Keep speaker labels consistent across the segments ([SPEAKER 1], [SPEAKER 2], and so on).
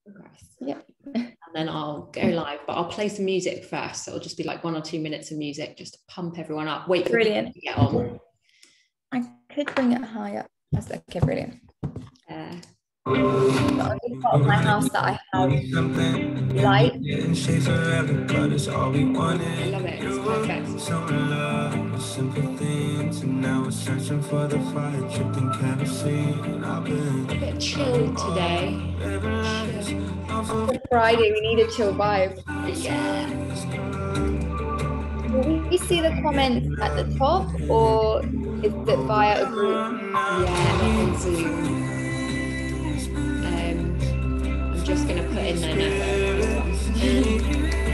[SPEAKER 1] progress.
[SPEAKER 2] Yeah.
[SPEAKER 1] And then I'll go live, but I'll play some music first. So it'll just be like 1 or 2 minutes of music just to pump everyone up. Wait for people to get on.
[SPEAKER 2] I could bring it higher. That's okay, brilliant. The only part of my house that I have light.
[SPEAKER 1] I love it. It's perfect. A bit chilled today.
[SPEAKER 2] It's Friday, we need a chill vibe.
[SPEAKER 1] Yeah.
[SPEAKER 2] Will we see the comments at the top, or is it via a group?
[SPEAKER 1] Yeah, not on Zoom. I'm just going to put in their network.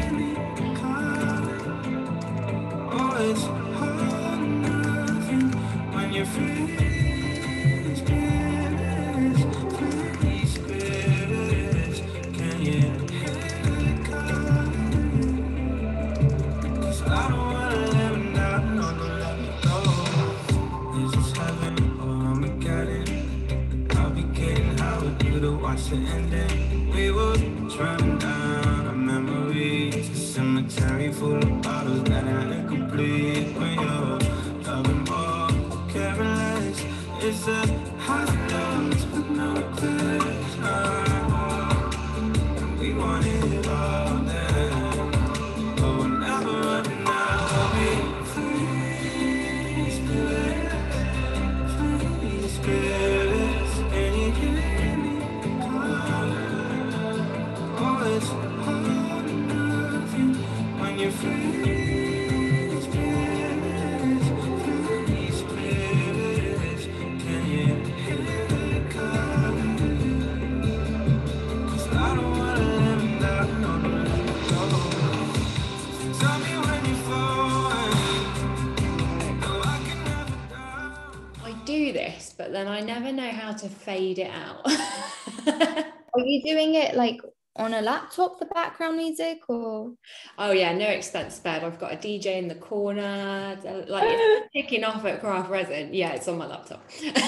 [SPEAKER 1] We were driving down a memory, a cemetery full of bottles that are incomplete. When you're loving more, caring less, it's a hospital with no place. We wanted it all then, but we're never running out of it. Free spirits, can you hear me? It's hard enough when you're free spirits, can you hear the call? 'Cause I don't wanna let me down, no, no, let me go. Tell me when you're falling, no, I can never die. I do this, but then I never know how to fade it out.
[SPEAKER 2] Are you doing it like on a laptop, the background music, or?
[SPEAKER 1] Oh yeah, no expense spared. I've got a DJ in the corner. Like it's kicking off at Craft Resin. Yeah, it's on my laptop.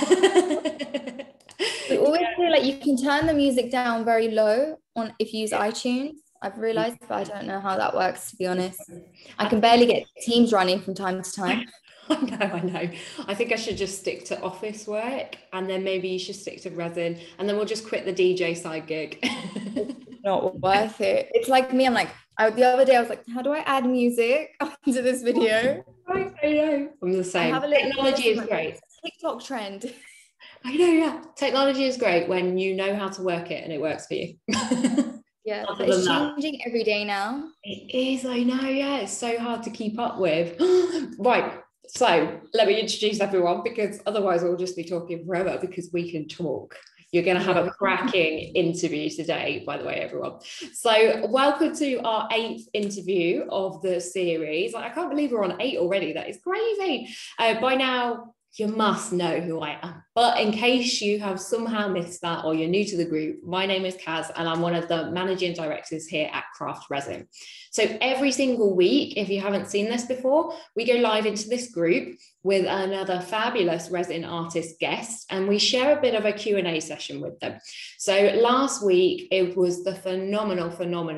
[SPEAKER 2] We always say like you can turn the music down very low on if you use iTunes. I've realized, but I don't know how that works, to be honest. I can barely get Teams running from time to time.
[SPEAKER 1] I know. I think I should just stick to office work, and then maybe you should stick to resin, and then we'll just quit the DJ side gig.
[SPEAKER 2] It's not worth it. It's like me. I'm like, the other day I was like, how do I add music into this video?
[SPEAKER 1] I know. I'm the same. Technology is great.
[SPEAKER 2] TikTok trend.
[SPEAKER 1] I know, yeah. Technology is great when you know how to work it and it works for you.
[SPEAKER 2] Yeah, but it's changing every day now.
[SPEAKER 1] It is, I know, yeah. It's so hard to keep up with. Right. So let me introduce everyone, because otherwise we'll just be talking forever, because we can talk. You're going to have a cracking interview today, by the way, everyone. So welcome to our 8th interview of the series. I can't believe we're on 8 already. That is crazy. By now, you must know who I am. But in case you have somehow missed that, or you're new to the group, my name is Kaz, and I'm one of the managing directors here at Craft Resin. So every single week, if you haven't seen this before, we go live into this group with another fabulous resin artist guest, and we share a bit of a Q&A session with them. So last week, it was the phenomenal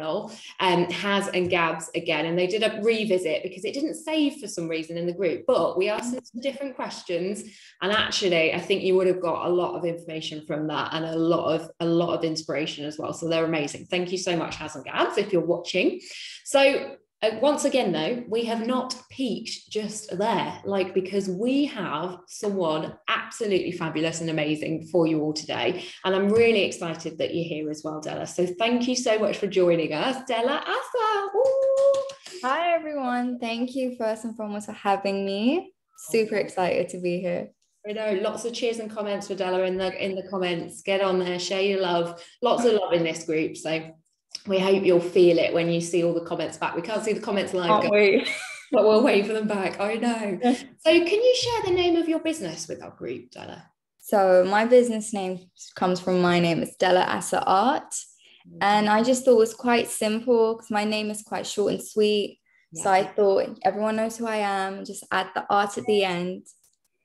[SPEAKER 1] Haz and Gabs again, and they did a revisit because it didn't save for some reason in the group, but we asked them some different questions, and actually, I think you would have got a lot of information from that, and a lot of inspiration as well. So they're amazing. Thank you so much, Haz and Gabs, if you're watching. So once again, though, we have not peaked just there, because we have someone absolutely fabulous and amazing for you all today. And I'm really excited that you're here as well, Dela. So thank you so much for joining us, Dela Asa. Ooh.
[SPEAKER 2] Hi, everyone. Thank you first and foremost for having me. Super excited to be here.
[SPEAKER 1] I know, lots of cheers and comments for Dela in the comments. Get on there, share your love. Lots of love in this group. So we hope you'll feel it when you see all the comments back. We can't see the comments live, but we'll wait for them back. I know. So can you share the name of your business with our group, Dela?
[SPEAKER 2] So my business name comes from my name. It's Dela Asa Art. And I just thought it was quite simple because my name is quite short and sweet. Yeah. So I thought everyone knows who I am. Just add the art at the end.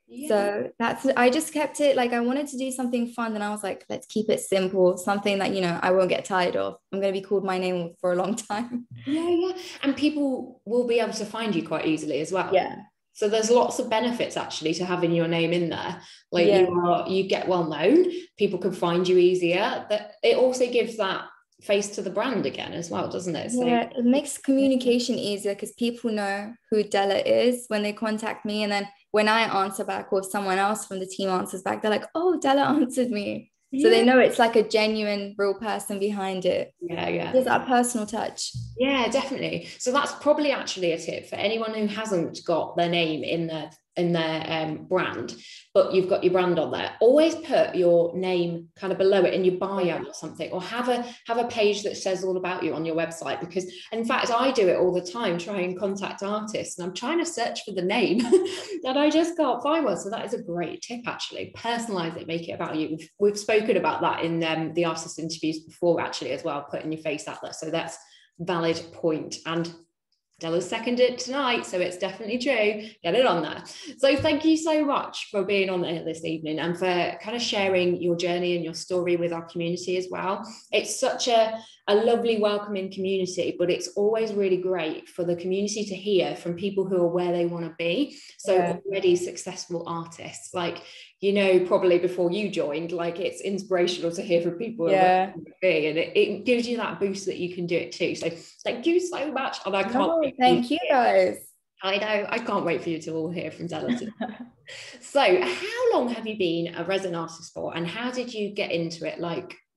[SPEAKER 1] Yeah.
[SPEAKER 2] So I just kept it like I wanted to do something fun, and I was like, let's keep it simple, something that, I won't get tired of. I'm going to be called my name for a long time.
[SPEAKER 1] Yeah, yeah. And people will be able to find you quite easily as well.
[SPEAKER 2] Yeah.
[SPEAKER 1] So there's lots of benefits actually to having your name in there. Like
[SPEAKER 2] Yeah.
[SPEAKER 1] you get well known, people can find you easier. That it also gives that face to the brand again as well, doesn't it? So
[SPEAKER 2] Yeah, it makes communication easier because people know who Dela is when they contact me. And then when I answer back or someone else from the team answers back, they're like, oh, Dela answered me. So they
[SPEAKER 1] yeah,
[SPEAKER 2] know it's like a genuine, real person behind it.
[SPEAKER 1] yeah, yeah.
[SPEAKER 2] There's that personal touch.
[SPEAKER 1] Yeah, definitely. So that's probably actually a tip for anyone who hasn't got their name in their brand, but you've got your brand on there. Always put your name kind of below it in your bio or something, or have a page that says all about you on your website. Because in fact, I do it all the time, try and contact artists, and I'm trying to search for the name and I just can't find one. So that is a great tip, actually. Personalize it, make it about you. We've spoken about that in the artist interviews before, actually, as well, putting your face out there. So that's valid point. And Dela's seconded tonight, so it's definitely true. Get it on there. So thank you so much for being on there this evening and for kind of sharing your journey and your story with our community as well. It's such a lovely, welcoming community, but it's always really great for the community to hear from people who are where they want to be. So already successful artists, like, probably before you joined, like it's inspirational to hear from people who are where they want to be, and it gives you that boost that you can do it too. So thank you so much. And I can't wait.
[SPEAKER 2] Thank you guys.
[SPEAKER 1] I know, I can't wait for you to all hear from Dela. So how long have you been a resin artist for, and how did you get into it?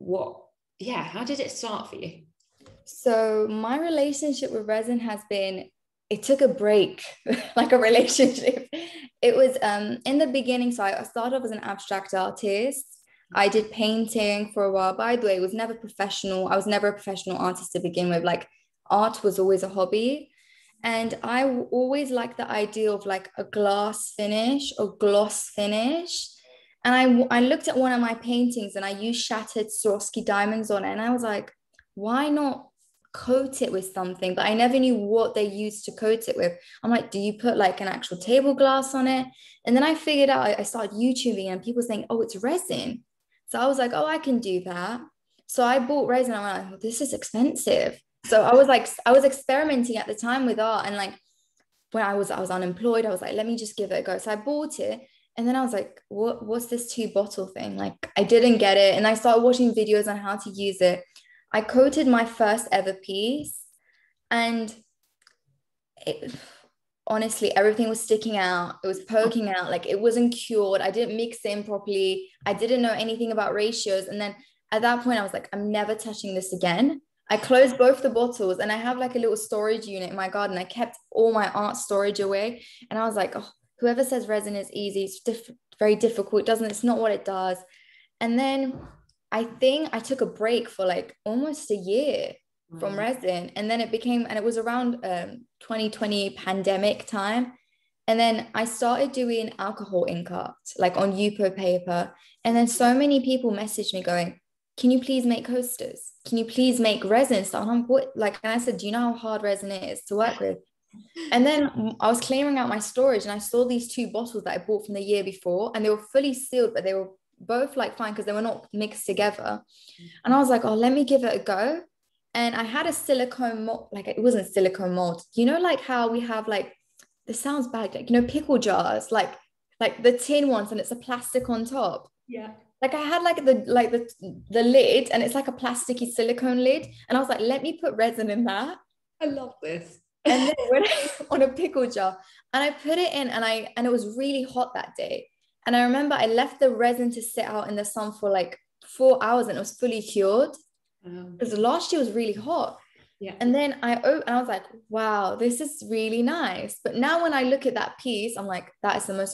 [SPEAKER 1] How did it start for you?
[SPEAKER 2] So my relationship with resin it took a break, like a relationship. It was in the beginning. So I started off as an abstract artist. I did painting for a while. By the way, it was never professional. I was never a professional artist to begin with. Like, art was always a hobby. And I always liked the idea of like a glass finish or gloss finish. And I looked at one of my paintings and I used shattered Swarovski diamonds on it. And I was like, why not coat it with something? But I never knew what they used to coat it with. I'm like, do you put like an actual table glass on it? And then I figured out, I started YouTubing and people saying, oh, it's resin. So I was like, oh, I can do that. So I bought resin. I'm like, oh, this is expensive. So I was experimenting at the time with art. And like when I was unemployed, I was like, let me just give it a go. So I bought it. And then I was like, what's this 2-bottle thing? Like, I didn't get it. And I started watching videos on how to use it. I coated my first ever piece, and honestly, everything was sticking out. It was poking out. Like, it wasn't cured. I didn't mix it in properly. I didn't know anything about ratios. And then at that point, I was like, I'm never touching this again. I closed both the bottles, and I have like a little storage unit in my garden. I kept all my art storage away. And I was like, oh, whoever says resin is easy, it's very difficult. It's not what it does. And then I think I took a break for like almost a year from resin. And then it was around 2020 pandemic time. And then I started doing alcohol ink art, like on Yupo paper. And then so many people messaged me going, can you please make coasters? Can you please make resin stuff? And I said, do you know how hard resin is to work with? And then I was clearing out my storage and I saw these 2 bottles that I bought from the year before, and they were fully sealed, but they were both like fine because they were not mixed together. And I was like, oh, let me give it a go. And I had a silicone mold, like it wasn't silicone mold. Like how we have like, this sounds bad, like, pickle jars, like the tin ones, and it's a plastic on top.
[SPEAKER 1] Yeah.
[SPEAKER 2] Like I had the lid, and it's like a plasticky silicone lid. And I was like, let me put resin in that.
[SPEAKER 1] I love this.
[SPEAKER 2] And then on a pickle jar, and I put it in, and it was really hot that day. And I remember I left the resin to sit out in the sun for like 4 hours, and it was fully cured because last year was really hot.
[SPEAKER 1] Yeah.
[SPEAKER 2] And then I was like, wow, this is really nice. But now when I look at that piece, I'm like, that is the most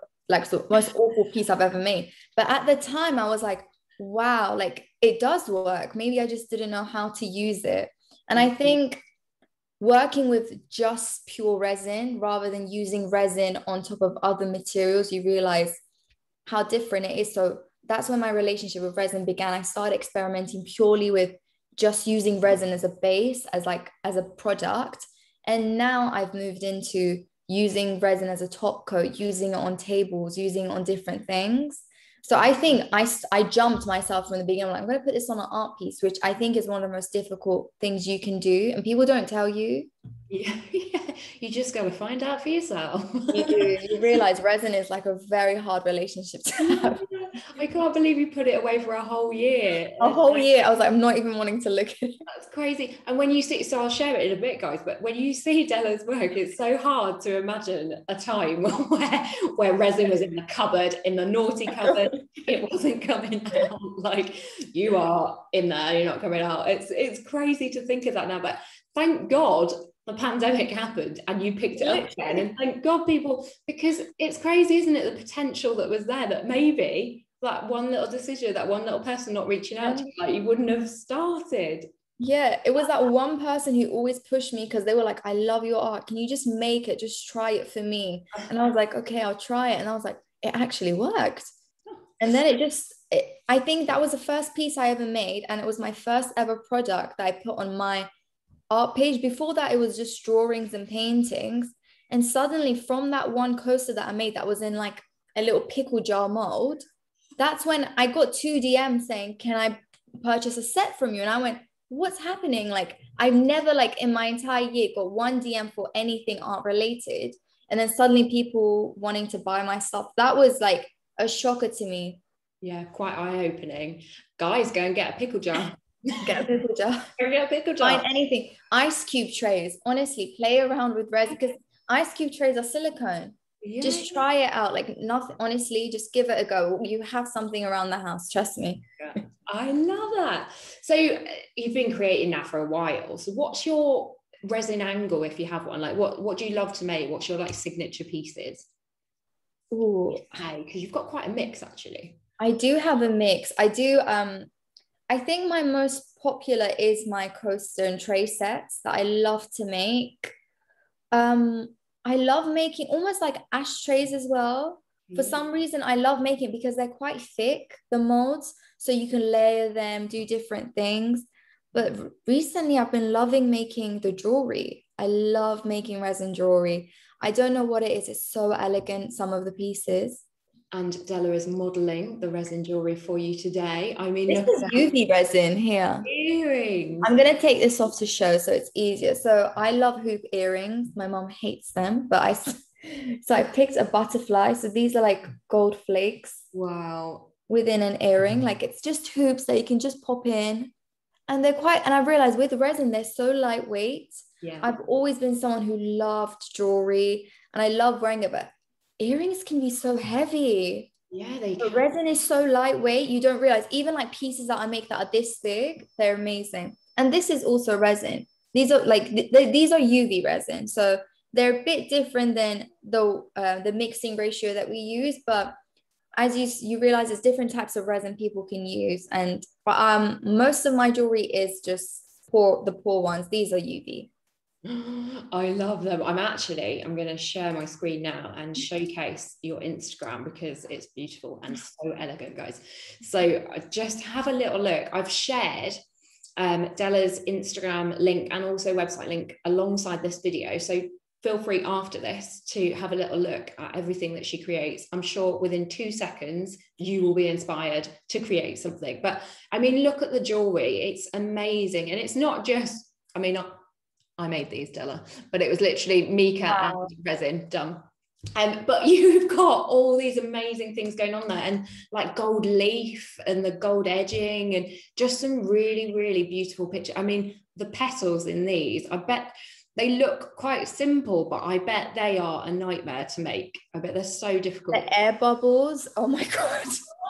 [SPEAKER 2] most awful piece I've ever made. But at the time I was like, wow, like it does work. Maybe I just didn't know how to use it. And I think working with just pure resin rather than using resin on top of other materials, you realize how different it is. So that's when my relationship with resin began. I started experimenting purely with just using resin as a base, as a product. And now I've moved into using resin as a top coat, using it on tables, using it on different things. So I think I jumped myself from the beginning. I'm like, I'm going to put this on an art piece, which I think is one of the most difficult things you can do. And people don't tell you.
[SPEAKER 1] Yeah, yeah. You just got to find out for yourself.
[SPEAKER 2] You do. You realize resin is like a very hard relationship to have.
[SPEAKER 1] I can't believe you put it away for a whole year.
[SPEAKER 2] A whole year. I was like, I'm not even wanting to look at it.
[SPEAKER 1] That's crazy. And when you see, so I'll share it in a bit, guys, but when you see Dela's work, it's so hard to imagine a time where resin was in the cupboard, in the naughty cupboard, it wasn't coming out. Like, you are in there, you're not coming out. It's crazy to think of that now, but thank God the pandemic happened and you picked it up again. And thank God people, because it's crazy, isn't it? The potential that was there, that maybe that one little decision, that one little person not reaching out to you, like, you wouldn't have started.
[SPEAKER 2] Yeah, it was that one person who always pushed me because they were like, I love your art. Can you just make it? Just try it for me. And I was like, okay, I'll try it. And I was like, it actually worked. And then I think that was the first piece I ever made. And it was my first ever product that I put on my art page. Before that, it was just drawings and paintings. And suddenly from that one coaster that I made that was in like a little pickle jar mold, that's when I got 2 DMs saying, can I purchase a set from you? And I went, what's happening? Like, I've never, like, in my entire year got 1 DM for anything art related. And then suddenly people wanting to buy my stuff. That was like a shocker to me.
[SPEAKER 1] Yeah, quite eye-opening. Guys, go and get a pickle jar.
[SPEAKER 2] Get a pickle jar.
[SPEAKER 1] Go get a pickle jar.
[SPEAKER 2] Find anything. Ice cube trays. Honestly, play around with resin because ice cube trays are silicone. Yeah. Just try it out. Like, nothing, honestly, just give it a go. You have something around the house, trust me.
[SPEAKER 1] Yeah, I love that. So you've been creating now for a while. So what's your resin angle, if you have one? Like, what do you love to make? What's your like signature pieces?
[SPEAKER 2] Oh,
[SPEAKER 1] because you've got quite a mix actually.
[SPEAKER 2] I do have a mix. I do. I think my most popular is my coaster and tray sets that I love to make. I love making almost like ashtrays as well. For some reason, I love making because they're quite thick, the molds, so you can layer them, do different things. But recently, I've been loving making the jewelry. I love making resin jewelry. I don't know what it is. It's so elegant, some of the pieces.
[SPEAKER 1] And Dela is modeling the resin jewelry for you today. I mean,
[SPEAKER 2] this is UV resin here.
[SPEAKER 1] Earrings.
[SPEAKER 2] I'm going to take this off to show so it's easier. So I love hoop earrings. My mom hates them, but I picked a butterfly. So these are like gold flakes.
[SPEAKER 1] Wow.
[SPEAKER 2] Within an earring. Like, it's just hoops that you can just pop in. And I've realized with resin, they're so lightweight.
[SPEAKER 1] Yeah.
[SPEAKER 2] I've always been someone who loved jewelry and I love wearing it, but earrings can be so heavy.
[SPEAKER 1] Yeah, they
[SPEAKER 2] can. Resin is so lightweight. You don't realize, even like pieces that I make that are this big, they're amazing. And this is also resin. These are like, these are UV resin. So they're a bit different than the mixing ratio that we use, but as you realize, there's different types of resin people can use. And most of my jewelry is just the poor ones. These are UV.
[SPEAKER 1] I love them. I'm going to share my screen now and showcase your Instagram because it's beautiful and so elegant, guys. So just have a little look. I've shared Dela's Instagram link and also website link alongside this video. So feel free after this to have a little look at everything that she creates. I'm sure within 2 seconds, you will be inspired to create something. But I mean, look at the jewelry. It's amazing. And it's not just, I mean, I made these, Dela, but it was literally mica and resin done. But you've got all these amazing things going on there, and like gold leaf and the gold edging and just some really, really beautiful pictures. I mean, the petals in these, I bet they look quite simple, but I bet they are a nightmare to make. I bet they're so difficult.
[SPEAKER 2] The air bubbles, oh my God.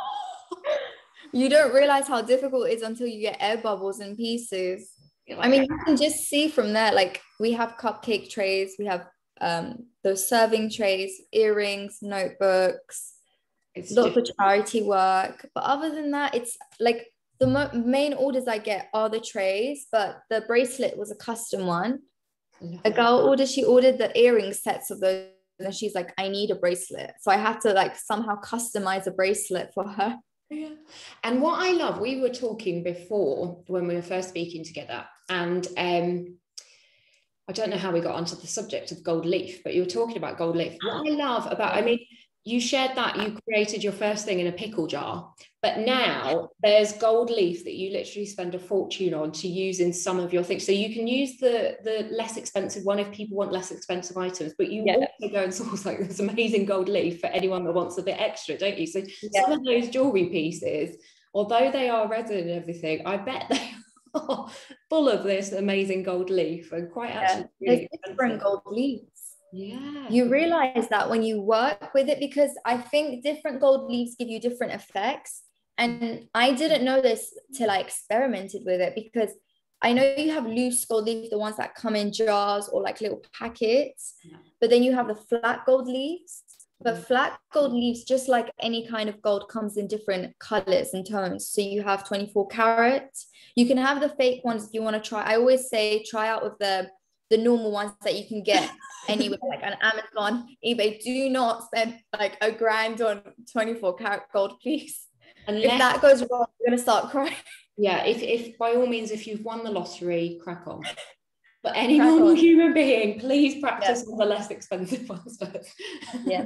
[SPEAKER 2] You don't realize how difficult it is until you get air bubbles in pieces. I mean, you can just see from there, like we have cupcake trays, we have those serving trays, earrings, notebooks, lots of charity work. But other than that, it's like the main orders I get are the trays, but the bracelet was a custom one. A girl she ordered the earring sets of those, and she's like, I need a bracelet. So I had to like somehow customize a bracelet for her.
[SPEAKER 1] Yeah. And what I love, we were talking before when we were first speaking together, and I don't know how we got onto the subject of gold leaf, but you were talking about gold leaf. What I love about, I mean, you shared that you created your first thing in a pickle jar, but now there's gold leaf that you literally spend a fortune on to use in some of your things. So you can use the less expensive one if people want less expensive items, but you also go and source like this amazing gold leaf for anyone that wants a bit extra, don't you? So some of those jewelry pieces, although they are resin and everything, I bet they are full of this amazing gold leaf and quite actually really
[SPEAKER 2] different gold leaves.
[SPEAKER 1] Yeah,
[SPEAKER 2] you realize that when you work with it, because I think different gold leaves give you different effects, and I didn't know this till I experimented with it, because I know you have loose gold leaf, the ones that come in jars or like little packets, but then you have the flat gold leaves. But flat gold leaves, just like any kind of gold, comes in different colors and tones. So you have 24 carats. You can have the fake ones if you want to try. I always say try out with the normal ones that you can get anywhere, like on Amazon, eBay. Do not spend like $1,000 on 24 karat gold, please. Unless, if that goes wrong, you're gonna start crying.
[SPEAKER 1] Yeah, if by all means, if you've won the lottery, crack on. But any normal human being, please practice on the less expensive ones first.
[SPEAKER 2] Yeah.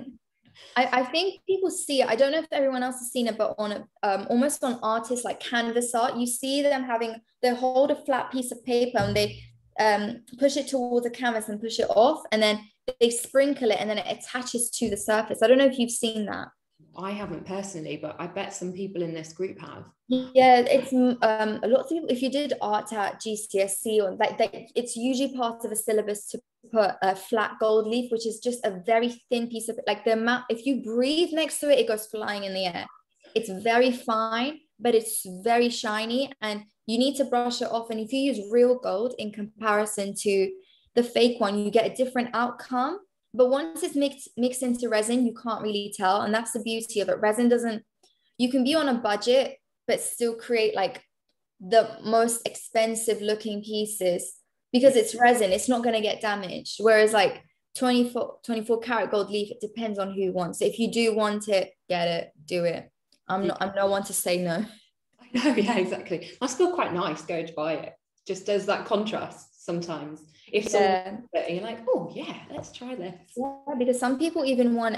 [SPEAKER 2] I think people see it. I don't know if everyone else has seen it, but on almost on artists like canvas art, you see them they hold a flat piece of paper and they push it towards the canvas and push it off, and then they sprinkle it and then it attaches to the surface. I don't know if you've seen that.
[SPEAKER 1] I haven't personally, but I bet some people in this group have.
[SPEAKER 2] Yeah, it's a lot of people. If you did art at GCSE or like it's usually part of a syllabus to put a flat gold leaf, which is just a very thin piece of, like, the amount, if you breathe next to it, it goes flying in the air. It's very fine, but it's very shiny, and you need to brush it off. And if you use real gold in comparison to the fake one, you get a different outcome. But once it's mixed into resin, you can't really tell. And that's the beauty of it. Resin doesn't, you can be on a budget, but still create like the most expensive looking pieces, because it's resin, it's not going to get damaged. Whereas like 24 karat gold leaf, it depends on who wants it. If you do want it, get it, do it. I'm no one to say no.
[SPEAKER 1] I know, yeah, exactly. Must feel quite nice going to buy it. Just does that contrast sometimes. If someone you're like, oh yeah, let's try this.
[SPEAKER 2] Yeah, because some people even want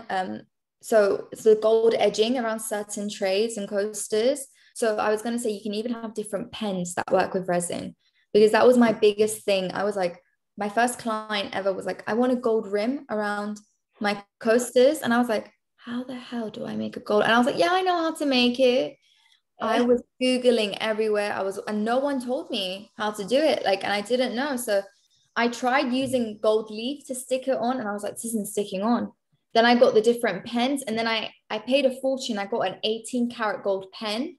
[SPEAKER 2] so it's the gold edging around certain trays and coasters. So I was going to say you can even have different pens that work with resin, because that was my biggest thing. I was like, my first client ever was like, I want a gold rim around my coasters, and I was like, how the hell do I make a gold? And I was like, yeah, I know how to make it. I was Googling everywhere. And no one told me how to do it. Like, and I didn't know. So I tried using gold leaf to stick it on, and I was like, this isn't sticking on. Then I got the different pens, and then I paid a fortune. I got an 18 karat gold pen,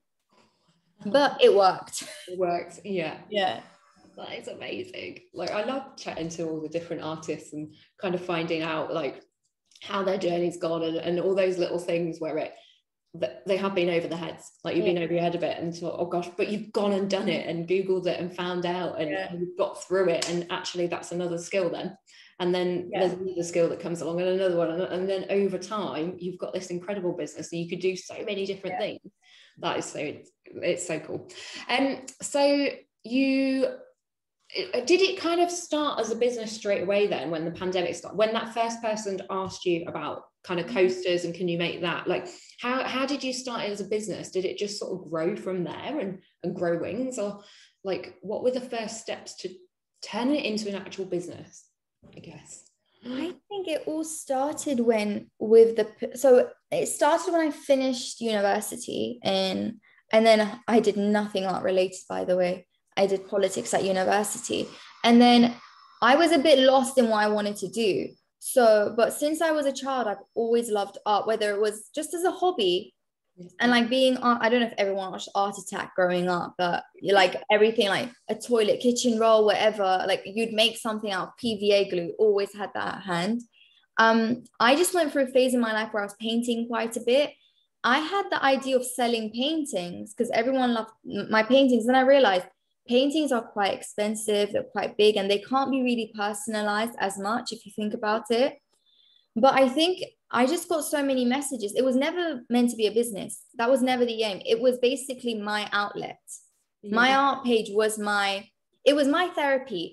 [SPEAKER 2] but it worked.
[SPEAKER 1] It worked. Yeah.
[SPEAKER 2] Yeah.
[SPEAKER 1] That is amazing. Like, I love chatting to all the different artists and kind of finding out like how their journey's gone, and all those little things where they have been over the heads, like you've been over your head a bit and thought, oh gosh, but you've gone and done it and Googled it and found out, and you've got through it, and actually that's another skill then. And then there's another skill that comes along, and another one, and then over time you've got this incredible business, and you could do so many different things. That is it's so cool. So did it kind of start as a business straight away then, when the pandemic started, when that first person asked you about kind of coasters and can you make that, like how did you start it as a business? Did it just sort of grow from there and grow wings, or like what were the first steps to turn it into an actual business, I guess?
[SPEAKER 2] I think it all started so it started when I finished university, and then I did nothing art related, by the way. I did politics at university, and then I was a bit lost in what I wanted to do. So, but since I was a child, I've always loved art, whether it was just as a hobby, and like being art. I don't know if everyone watched Art Attack growing up, but like everything, like a toilet, kitchen roll, whatever, like you'd make something out of PVA glue, always had that at hand. I just went through a phase in my life where I was painting quite a bit. I had the idea of selling paintings because everyone loved my paintings. Then I realized paintings are quite expensive, they're quite big, and they can't be really personalized as much if you think about it. But I think I just got so many messages. It was never meant to be a business. That was never the aim. It was basically my outlet. My art page was my therapy.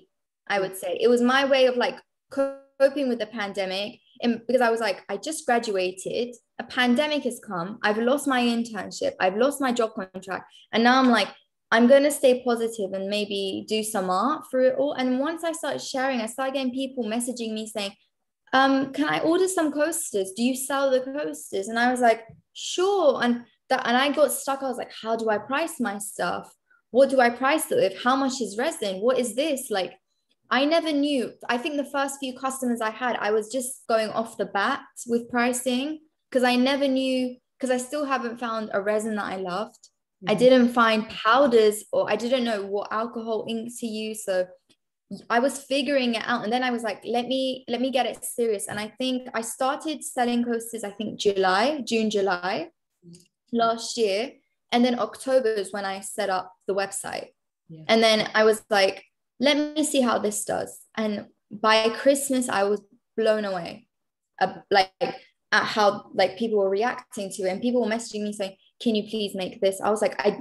[SPEAKER 2] I would say. It was my way of like coping with the pandemic. And because I was like, I just graduated, a pandemic has come, I've lost my internship, I've lost my job contract. And now I'm like, I'm going to stay positive and maybe do some art through it all. And once I started sharing, I started getting people messaging me saying, can I order some coasters? Do you sell the coasters? And I was like, sure. And I got stuck. I was like, how do I price my stuff? What do I price it with? How much is resin? What is this? Like, I never knew. I think the first few customers I had, I was just going off the bat with pricing because I never knew, because I still haven't found a resin that I loved. Mm-hmm. I didn't find powders, or I didn't know what alcohol ink to use. So I was figuring it out. And then I was like, let me get it serious. And I think I started selling coasters, I think June, July last year. And then October is when I set up the website. Yeah. And then I was like, let me see how this does. And by Christmas, I was blown away, like at how like people were reacting to it, and people were messaging me saying, "Can you please make this?" I was like, I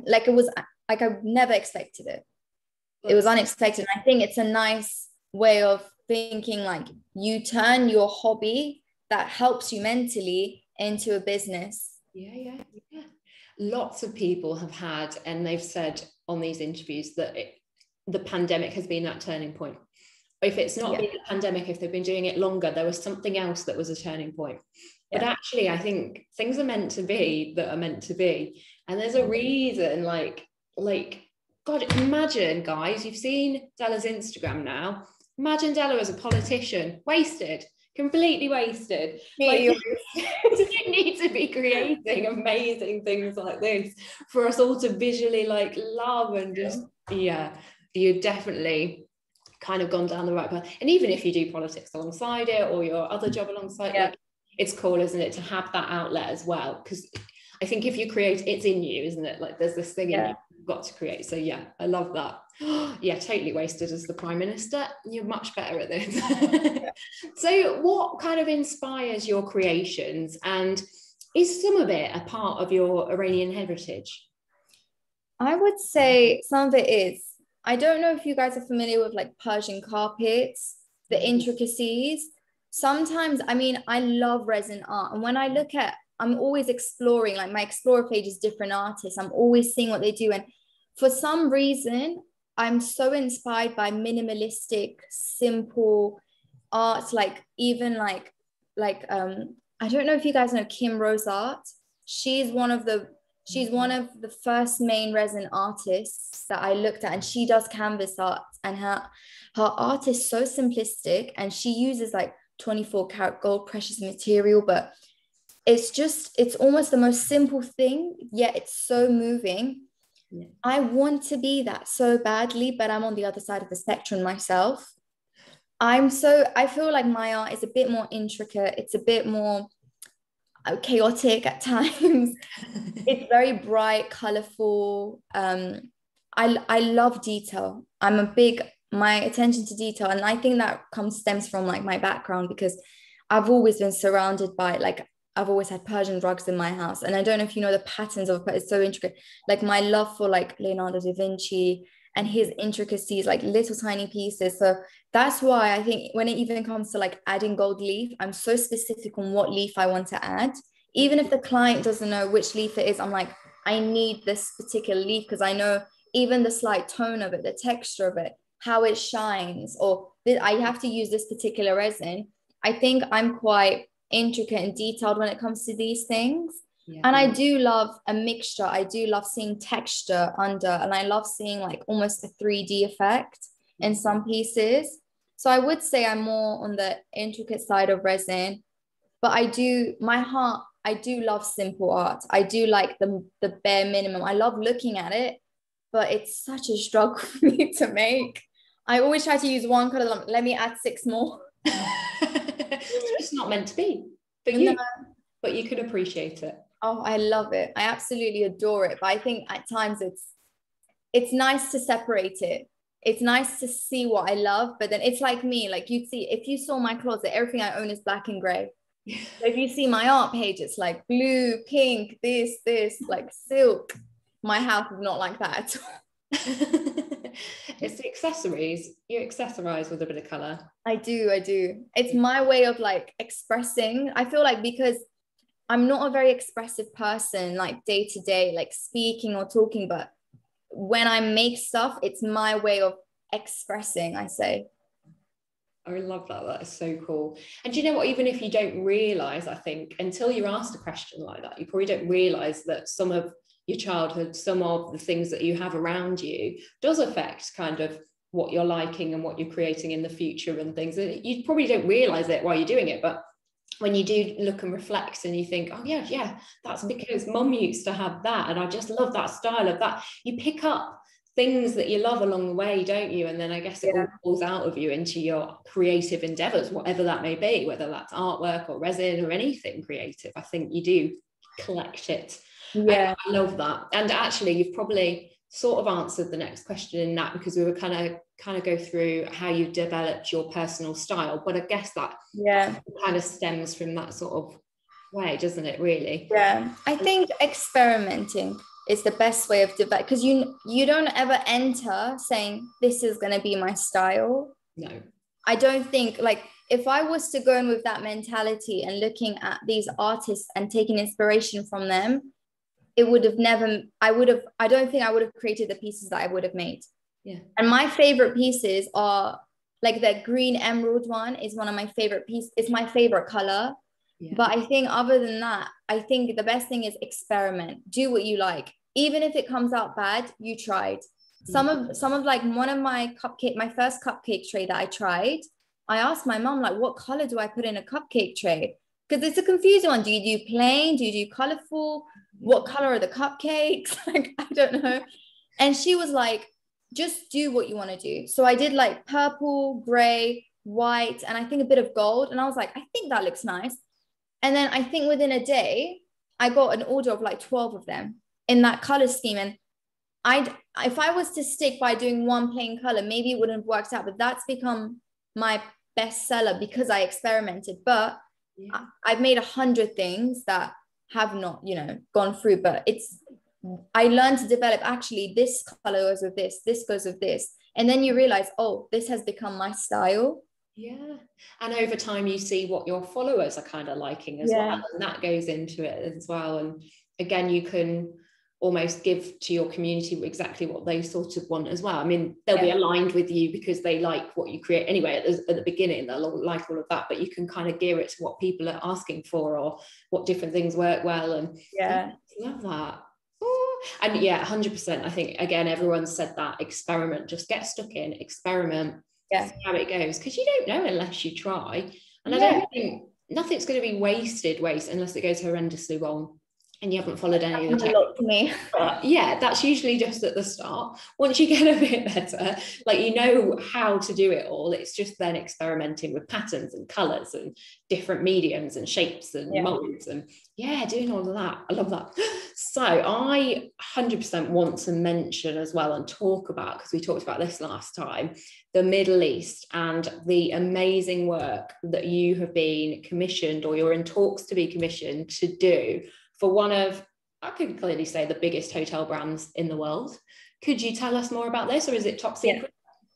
[SPEAKER 2] never expected it. It was unexpected. And I think it's a nice way of thinking, like you turn your hobby that helps you mentally into a business.
[SPEAKER 1] Yeah. Lots of people have had, and they've said on these interviews that the pandemic has been that turning point. If it's not been the pandemic, if they've been doing it longer, there was something else that was a turning point. But actually, I think things are meant to be that are meant to be. And there's a reason, like, God, imagine, guys, you've seen Dela's Instagram now. Imagine Dela as a politician, wasted, completely wasted. Like, you need to be creating amazing things like this for us all to visually like love and just, you've definitely kind of gone down the right path. And even if you do politics alongside it or your other job alongside it, it's cool, isn't it, to have that outlet as well? Because I think if you create, it's in you, isn't it? Like there's this thing in you you've got to create. So yeah, I love that. Yeah, totally wasted as the Prime Minister. You're much better at this. So what kind of inspires your creations, and is some of it a part of your Iranian heritage?
[SPEAKER 2] I would say some of it is. I don't know if you guys are familiar with like Persian carpets, the intricacies. Sometimes, I mean, I love resin art. And when I look at, I'm always exploring, like my Explorer page is different artists. I'm always seeing what they do. And for some reason, I'm so inspired by minimalistic, simple art, like even like I don't know if you guys know Kim Rose Art. She's one of the first main resin artists that I looked at, and she does canvas art, and her art is so simplistic, and she uses like 24 karat gold precious material, but it's almost the most simple thing, yet it's so moving. I want to be that so badly, but I'm on the other side of the spectrum myself. I feel like my art is a bit more intricate. It's a bit more chaotic at times. It's very bright, colorful. I love detail. My attention to detail, and I think that stems from like my background, because I've always been surrounded by, like, I've always had Persian rugs in my house, and I don't know if you know the patterns of it. It's so intricate. Like my love for like Leonardo da Vinci and his intricacies, like little tiny pieces. So that's why I think when it even comes to like adding gold leaf, I'm so specific on what leaf I want to add. Even if the client doesn't know which leaf it is, I'm like, I need this particular leaf, because I know even the slight tone of it, the texture of it, how it shines, or I have to use this particular resin. I think I'm quite intricate and detailed when it comes to these things. And I do love a mixture. I do love seeing texture under, and I love seeing like almost a 3D effect in some pieces. So I would say I'm more on the intricate side of resin, but I do love simple art. I do like the bare minimum. I love looking at it, but it's such a struggle for me to make. I always try to use one color. Let me add 6 more.
[SPEAKER 1] It's not meant to be, but you could appreciate it.
[SPEAKER 2] Oh, I love it. I absolutely adore it. But I think at times it's nice to separate it. It's nice to see what I love, but then it's like me, like you'd see, if you saw my closet, everything I own is black and gray. So if you see my art page, it's like blue, pink, this, like silk. My house is not like that at all.
[SPEAKER 1] It's the accessories. You accessorize with a bit of color.
[SPEAKER 2] I do. It's my way of like expressing. I feel like because I'm not a very expressive person, like day to day, like speaking or talking, but when I make stuff, it's my way of expressing, I say.
[SPEAKER 1] I love that. That is so cool. And do you know what? Even if you don't realize, I think until you're asked a question like that, you probably don't realize that some of your childhood, some of the things that you have around you does affect kind of what you're liking and what you're creating in the future and things. And you probably don't realize it while you're doing it, but when you do look and reflect and you think, oh yeah, that's because mum used to have that and I just love that style of that. You pick up things that you love along the way, don't you? And then I guess it all falls out of you into your creative endeavors, whatever that may be, whether that's artwork or resin or anything creative. I think you do collect it. I love that. And actually you've probably sort of answered the next question in that, because we were kind of go through how you developed your personal style, but I guess that kind of stems from that sort of way, doesn't it, really?
[SPEAKER 2] I think experimenting is the best way of developing, because you don't ever enter saying this is going to be my style.
[SPEAKER 1] No,
[SPEAKER 2] I don't think, like, if I was to go in with that mentality and looking at these artists and taking inspiration from them, it would have never, I don't think I would have created the pieces that I would have made.
[SPEAKER 1] Yeah.
[SPEAKER 2] And my favorite pieces are like the green emerald one is one of my favorite pieces. It's my favorite color. Yeah. But I think other than that, I think the best thing is experiment. Do what you like. Even if it comes out bad, you tried. Some of like one of my first cupcake tray that I tried, I asked my mom, like, what color do I put in a cupcake tray? Because it's a confusing one. Do you do plain? Do you do colorful? What color are the cupcakes? Like, I don't know. And she was like, just do what you want to do. So I did like purple, gray, white, and I think a bit of gold. And I was like, I think that looks nice. And then I think within a day, I got an order of like 12 of them in that color scheme. And if I was to stick by doing one plain color, maybe it wouldn't have worked out, but that's become my best seller because I experimented. But I've made 100 things that have not, gone through, but I learned to develop, actually, this color goes with this goes with this. And then you realize, oh, this has become my style.
[SPEAKER 1] Yeah. And over time you see what your followers are kind of liking as well. And that goes into it as well. And again, you can almost give to your community exactly what they sort of want as well. I mean, they'll be aligned with you because they like what you create anyway. At the beginning, they'll all like all of that, but you can kind of gear it to what people are asking for or what different things work well. And I love that. And 100%. I think, again, everyone said that, experiment, just get stuck in, experiment, see how it goes, because you don't know unless you try. And I don't think nothing's going to be wasted unless it goes horrendously wrong and you haven't followed any of the techniques. But that's usually just at the start. Once you get a bit better, like, you know how to do it all, it's just then experimenting with patterns and colors and different mediums and shapes and molds and doing all of that. I love that. So I 100% want to mention as well and talk about, because we talked about this last time, the Middle East and the amazing work that you have been commissioned, or you're in talks to be commissioned to do for one of, I could clearly say, the biggest hotel brands in the world. Could you tell us more about this, or is it top secret?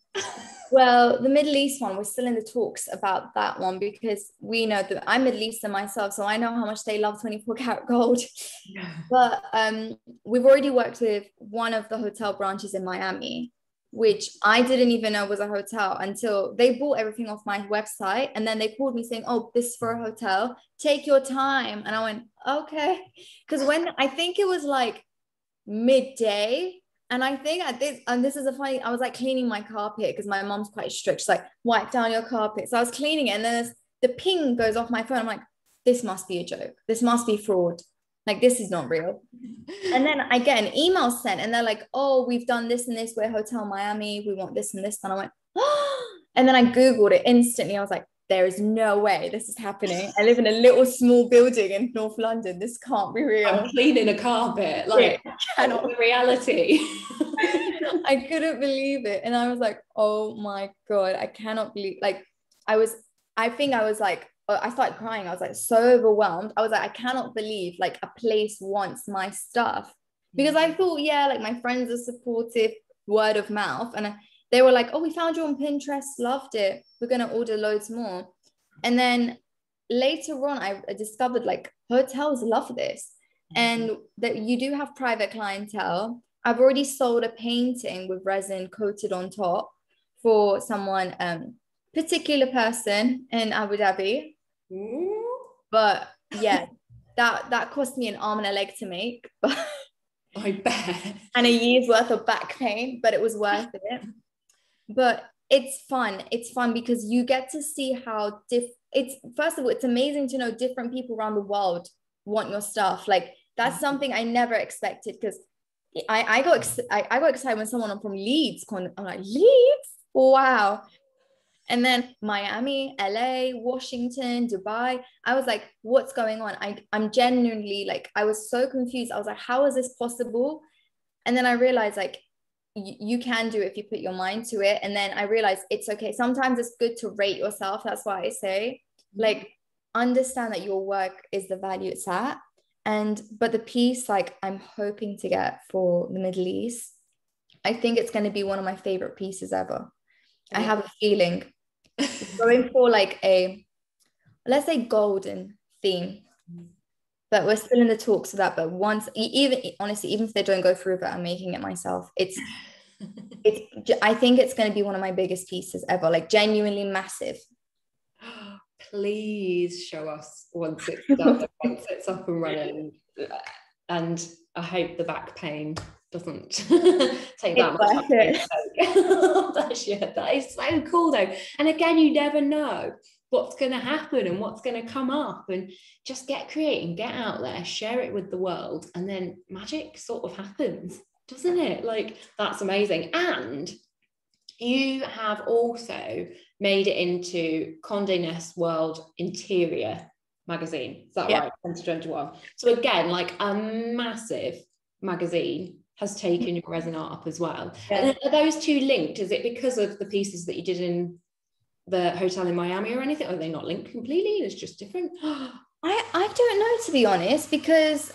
[SPEAKER 2] Well, the Middle East one, we're still in the talks about that one, because we know that I'm Middle Eastern myself, so I know how much they love 24 karat gold. But we've already worked with one of the hotel branches in Miami, which I didn't even know was a hotel until they bought everything off my website. And then they called me saying, oh, this is for a hotel, take your time. And I went, okay. Because when I think it was like midday, and I think this is a funny, I was like cleaning my carpet because my mom's quite strict. She's like, wipe down your carpet. So I was cleaning it, and then the ping goes off my phone. I'm like, this must be a joke. This must be fraud. Like, this is not real. And then I get an email sent, and they're like, oh, we've done this and this. We're Hotel Miami. We want this and this. And I went, oh. And then I Googled it instantly. I was like, there is no way this is happening. I live in a little small building in North London. This can't be real.
[SPEAKER 1] I'm cleaning a carpet. Like, cannot be reality.
[SPEAKER 2] I couldn't believe it. And I was like, oh my God, I cannot believe, like, I think I was like, I started crying. I was like so overwhelmed. I was like, I cannot believe like a place wants my stuff, because I thought, like, my friends are supportive, word of mouth, and they were like, oh, we found you on Pinterest, loved it, we're going to order loads more. And then later on, I discovered like hotels love this, and that you do have private clientele. I've already sold a painting with resin coated on top for someone, particular person in Abu Dhabi. But yeah, that cost me an arm and a leg to make, but
[SPEAKER 1] I bet.
[SPEAKER 2] And a year's worth of back pain, but it was worth it. But it's fun. It's fun because you get to see how it's, first of all, it's amazing to know different people around the world want your stuff. Like that's something I never expected, because I got excited when someone from Leeds called. I'm like, Leeds? Wow. And then Miami, LA, Washington, Dubai. I was like, what's going on? I'm genuinely like, I was so confused. I was like, how is this possible? And then I realized like, you can do it if you put your mind to it. And then I realized it's okay. Sometimes it's good to rate yourself. That's why I say, like, understand that your work is the value it's at. But the piece, like, I'm hoping to get for the Middle East, I think it's going to be one of my favorite pieces ever. I have a feeling. Going for like a, let's say, golden theme, but we're still in the talks of that. But once, even honestly, even if they don't go through, but I'm making it myself, I think it's going to be one of my biggest pieces ever, like genuinely massive.
[SPEAKER 1] Please show us once it's done, once it's up and running, and I hope the back pain doesn't take that much time. That is so cool though. And again, you never know what's going to happen and what's going to come up, and just get creating, get out there, share it with the world, and then magic sort of happens, doesn't it? Like, that's amazing. And you have also made it into Condé Nast World Interior magazine, is that right? 2021. So again, like a massive magazine has taken your resin art up as well. And are those two linked? Is it because of the pieces that you did in the hotel in Miami or anything? Are they not linked completely? It's just different?
[SPEAKER 2] I don't know, to be honest, because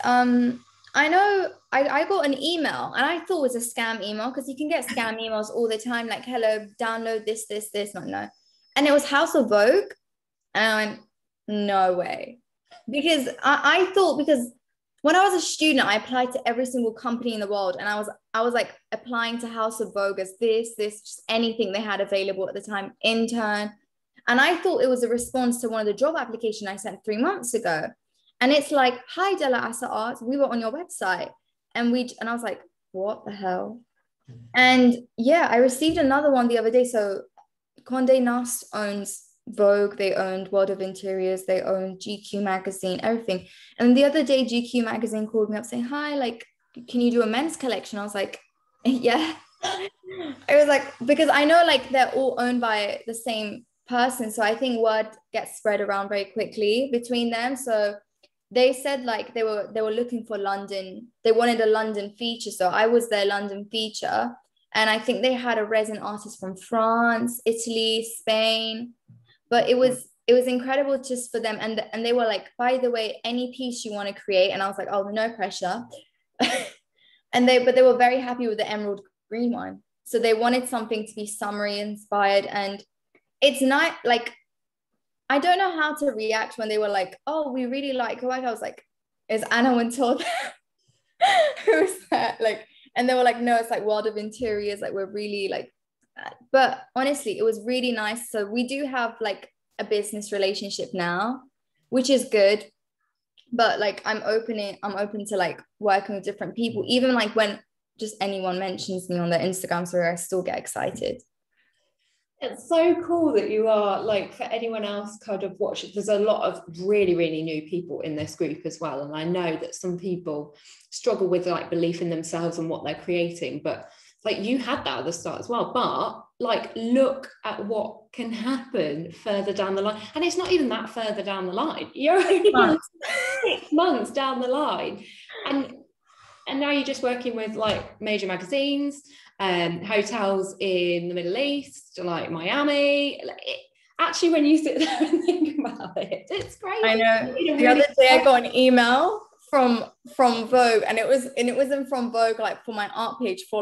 [SPEAKER 2] I know I got an email and I thought it was a scam email, because you can get scam emails all the time, like, hello, download this. No. And it was House of Vogue. And I went, no way. Because I thought, because when I was a student, I applied to every single company in the world, and I was like applying to House of Vogue as this, just anything they had available at the time, intern. And I thought it was a response to one of the job applications I sent 3 months ago. And it's like, hi, Dela Asa Art, we were on your website. And I was like, what the hell? And yeah, I received another one the other day. So Condé Nast owns Vogue, they owned World of Interiors, they owned GQ magazine, everything. And the other day GQ magazine called me up saying, hi, like, can you do a men's collection? I was like, yeah. I was like, because I know like they're all owned by the same person, so I think word gets spread around very quickly between them. So they said like they were looking for London, they wanted a London feature, so I was their London feature. And I think they had a resin artist from France, Italy, Spain. But it was incredible just for them. And they were like, by the way, any piece you want to create. And I was like, oh, no pressure. But they were very happy with the emerald green one. So they wanted something to be summery inspired. And it's not like, I don't know how to react when they were like, oh, we really like your work. I was like, is Anna Wintour there? Who's that? Like, and they were like, no, it's like World of Interiors. Like, we're really like, but honestly, it was really nice. So we do have like a business relationship now, which is good. But like, I'm open to like working with different people. Even like when just anyone mentions me on their Instagram story, I still get excited.
[SPEAKER 1] It's so cool that you are, like, for anyone else kind of watching, there's a lot of really, really new people in this group as well. And I know that some people struggle with like belief in themselves and what they're creating, but like you had that at the start as well. But like, look at what can happen further down the line. And it's not even that further down the line. You're only 6 months down the line. And now you're just working with like major magazines, hotels in the Middle East, like Miami. Actually, when you sit there and think about it, it's great.
[SPEAKER 2] I know. The other day I got an email from Vogue, and it wasn't from Vogue, like for my art page, for like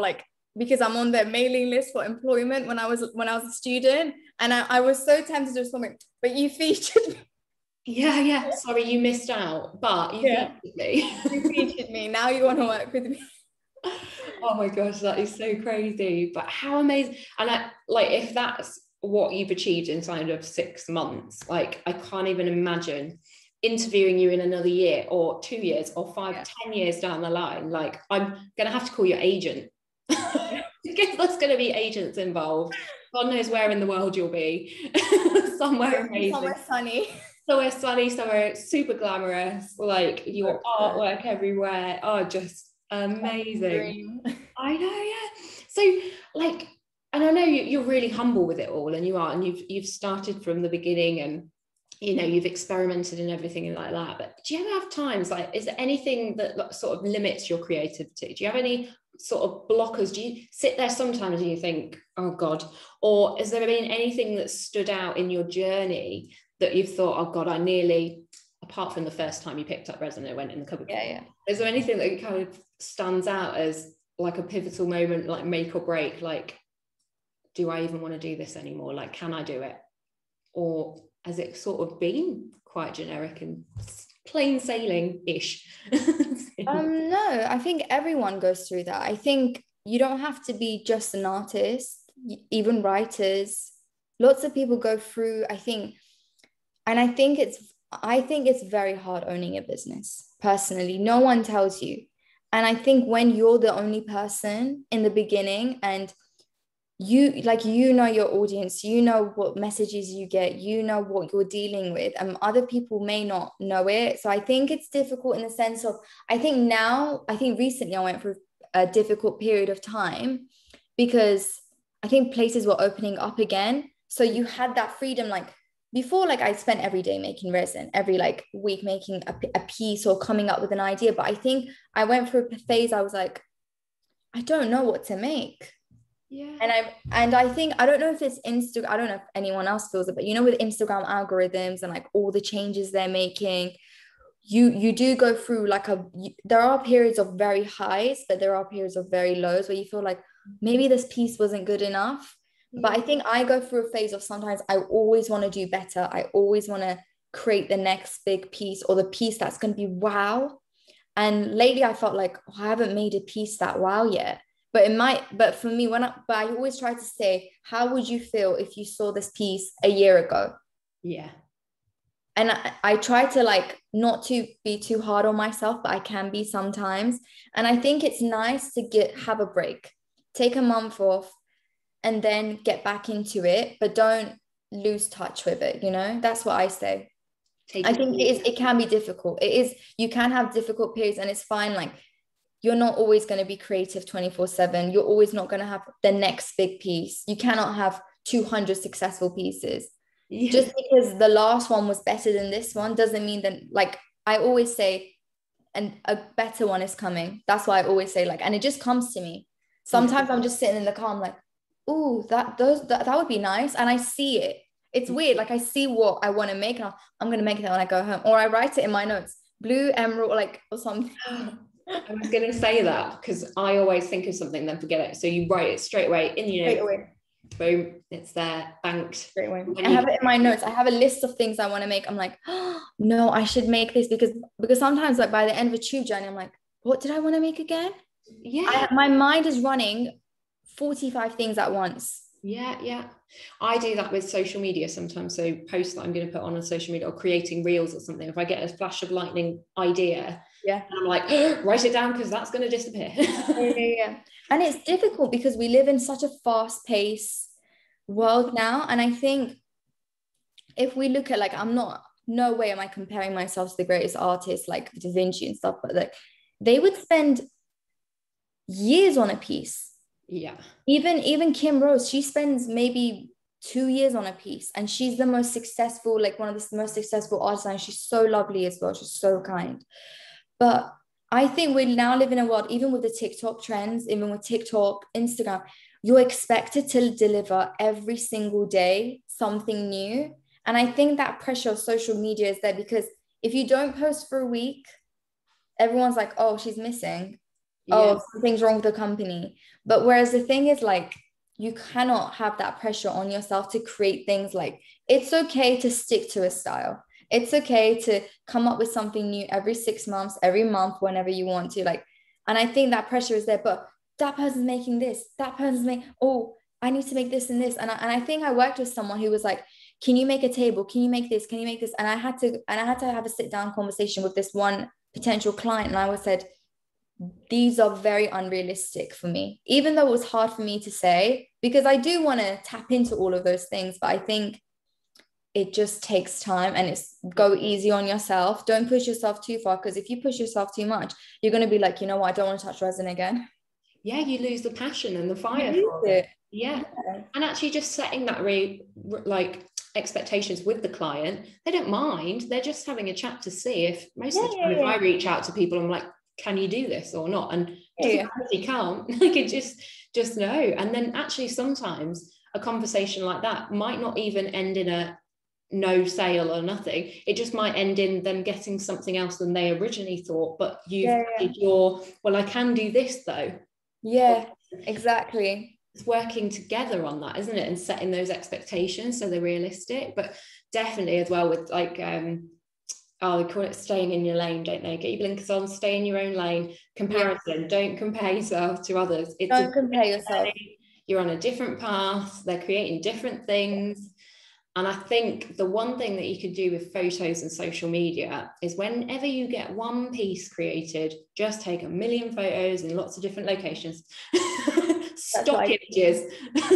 [SPEAKER 2] because I'm on their mailing list for employment when I was a student, and I was so tempted to respond, but you featured me.
[SPEAKER 1] Yeah. Sorry, you missed out, but you featured me.
[SPEAKER 2] You featured me. Now you want to work with me.
[SPEAKER 1] Oh my gosh, that is so crazy. But how amazing. And I like, if that's what you've achieved inside of 6 months, like I can't even imagine interviewing you in another year or 2 years or 10 years down the line. Like, I'm gonna have to call your agent because there's going to be agents involved. God knows where in the world you'll be. Somewhere amazing, somewhere sunny, somewhere super glamorous, like your artwork everywhere. Oh, just amazing. I know, yeah. So like, and I know you're really humble with it all, and you are, and you've started from the beginning, and you know, you've experimented and everything and like that. But do you ever have times, like, is there anything that sort of limits your creativity? Do you have any sort of blockers? Do you sit there sometimes and you think, oh God? Or has there been anything that stood out in your journey that you've thought, oh God, I nearly, apart from the first time you picked up resin and it went in the cupboard?
[SPEAKER 2] Yeah.
[SPEAKER 1] Is there anything that kind of stands out as like a pivotal moment, like make or break? Like, do I even want to do this anymore? Like, can I do it? Or has it sort of been quite generic and plain sailing-ish?
[SPEAKER 2] No, I think everyone goes through that. I think you don't have to be just an artist, even writers. Lots of people go through, I think it's very hard owning a business. Personally, no one tells you. And I think when you're the only person in the beginning, and you know your audience, you know what messages you get, you know what you're dealing with, and other people may not know it. So I think it's difficult in the sense of, I think recently I went through a difficult period of time because I think places were opening up again. So you had that freedom. Like before, like I spent every day making resin, every like week making a piece or coming up with an idea. But I think I went through a phase, I was like, I don't know what to make.
[SPEAKER 1] Yeah.
[SPEAKER 2] And I think, I don't know if it's Instagram, I don't know if anyone else feels it, but you know, with Instagram algorithms and like all the changes they're making, you do go through like there are periods of very highs, but there are periods of very lows where you feel like maybe this piece wasn't good enough. But I think I go through a phase of sometimes I always want to do better. I always want to create the next big piece or the piece that's going to be wow. And lately I felt like, I haven't made a piece that wow yet. But for me, but I always try to say, how would you feel if you saw this piece a year ago?
[SPEAKER 1] Yeah.
[SPEAKER 2] And I try to like not to be too hard on myself, but I can be sometimes. And I think it's nice to have a break, take a month off, and then get back into it, but don't lose touch with it. You know, that's what I say. I think it can be difficult. You can have difficult periods, and it's fine. Like, you're not always going to be creative 24/7. You're always not going to have the next big piece. You cannot have 200 successful pieces. Yeah. Just because the last one was better than this one doesn't mean that, like I always say, and a better one is coming. That's why I always say, like, and it just comes to me. Sometimes I'm just sitting in the car, I'm like, oh, that would be nice. And I see it. It's weird. Like I see what I want to make, and I'm going to make it when I go home, or I write it in my notes, blue emerald, like, or something.
[SPEAKER 1] I was going to say that because I always think of something then forget it. So you write it straight away in your notes. Boom, it's there, banked. Straight away.
[SPEAKER 2] I have it in my notes. I have a list of things I want to make. I'm like, oh, no, I should make this because sometimes, like, by the end of a tube journey, I'm like, what did I want to make again? Yeah. My mind is running 45 things at once.
[SPEAKER 1] Yeah. I do that with social media sometimes. So posts that I'm going to put on social media or creating reels or something. If I get a flash of lightning idea, I'm like, write it down because that's going to disappear.
[SPEAKER 2] Yeah. And it's difficult because we live in such a fast-paced world now. And I think if we look at, like, no way am I comparing myself to the greatest artists like Da Vinci and stuff, but like they would spend years on a piece.
[SPEAKER 1] Yeah.
[SPEAKER 2] Even Kim Rose, she spends maybe 2 years on a piece, and she's the most successful, like one of the most successful artists, and she's so lovely as well. She's so kind. But I think we now live in a world, even with the TikTok trends, even with TikTok, Instagram, you're expected to deliver every single day something new. And I think that pressure of social media is there because if you don't post for a week, everyone's like, oh, she's missing. oh, something's wrong with the company. But whereas the thing is, like, you cannot have that pressure on yourself to create things. Like, it's okay to stick to a style. It's okay to come up with something new every 6 months, every month, whenever you want to. Like, and I think that pressure is there, but that person's making this, that person's making, oh, I need to make this and this. And I think I worked with someone who was like, can you make a table? Can you make this? Can you make this? And I had to have a sit down conversation with this one potential client. And I was said, these are very unrealistic for me, even though it was hard for me to say, because I do want to tap into all of those things. But I think it just takes time, and it's go easy on yourself. Don't push yourself too far, because if you push yourself too much, you're going to be like, you know what, I don't want to touch resin again.
[SPEAKER 1] Yeah, you lose the passion and the fire for it. Yeah. And actually just setting that like expectations with the client, they don't mind. They're just having a chat to see if most of the time if I reach out to people, I'm like, can you do this or not? And if you can't, like, it just no. And then actually sometimes a conversation like that might not even end in a no sale or nothing. It just might end in them getting something else than they originally thought. But you've added your, well, I can do this though.
[SPEAKER 2] Yeah, exactly.
[SPEAKER 1] It's working together on that, isn't it? And setting those expectations so they're realistic. But definitely as well with like they call it staying in your lane, don't they? Get your blinkers on, stay in your own lane. Comparison, don't compare yourself to others.
[SPEAKER 2] Don't compare yourself.
[SPEAKER 1] You're on a different path. They're creating different things. And I think the one thing that you could do with photos and social media is whenever you get one piece created, just take a million photos in lots of different locations. Stock images.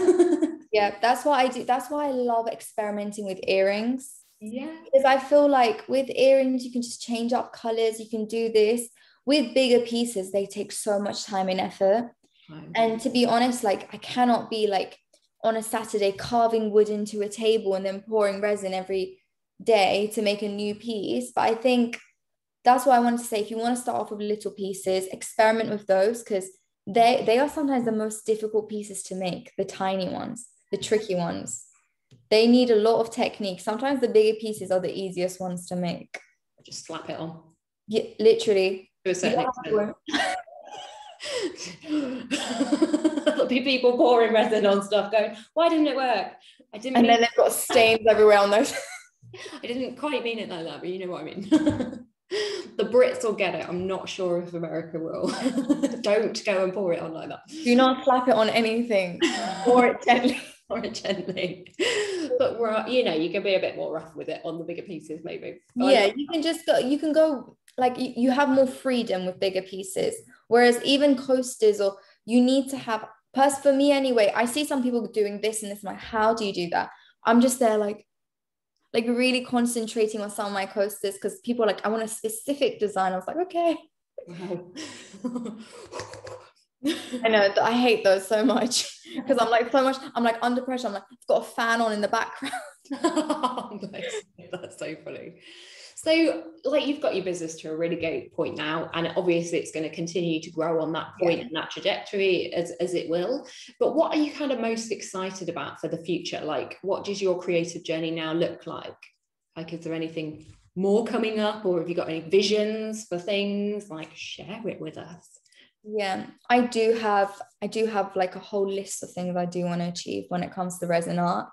[SPEAKER 2] Yeah, that's what I do. That's why I love experimenting with earrings.
[SPEAKER 1] Yeah.
[SPEAKER 2] Because I feel like with earrings, you can just change up colors. You can do this. With bigger pieces, they take so much time and effort. And to be honest, like, I cannot be like on a Saturday carving wood into a table and then pouring resin every day to make a new piece. But I think that's what I wanted to say. If you want to start off with little pieces, experiment with those, because they are sometimes the most difficult pieces to make, the tiny ones, the tricky ones. They need a lot of technique. Sometimes the bigger pieces are the easiest ones to make.
[SPEAKER 1] Just slap it on.
[SPEAKER 2] Yeah, literally.
[SPEAKER 1] To a certain extent. There'll be people pouring resin on stuff going, why didn't it work? I didn't.
[SPEAKER 2] And then they've got stains everywhere on those.
[SPEAKER 1] I didn't quite mean it like that, but you know what I mean. The Brits will get it. I'm not sure if America will. Don't go and pour it on like that.
[SPEAKER 2] Do not slap it on anything. Pour it gently.
[SPEAKER 1] Pour it gently. But you know, you can be a bit more rough with it on the bigger pieces, maybe.
[SPEAKER 2] Yeah, you can just go. You can go like you have more freedom with bigger pieces. Whereas even coasters, or you need to have. For me anyway, I see some people doing this and this. I'm like, how do you do that? I'm just there like really concentrating on some of my coasters, because people are like, I want a specific design. I was like, okay.
[SPEAKER 1] Wow.
[SPEAKER 2] I know, I hate those so much, because I'm like under pressure. I'm like, I've got a fan on in the background.
[SPEAKER 1] That's so funny. So like, you've got your business to a really great point now, and obviously it's going to continue to grow on that point and that trajectory as it will. But what are you kind of most excited about for the future? Like, what does your creative journey now look like? Like, is there anything more coming up, or have you got any visions for things? Like, share it with us.
[SPEAKER 2] Yeah, I do have like a whole list of things I do want to achieve when it comes to resin art.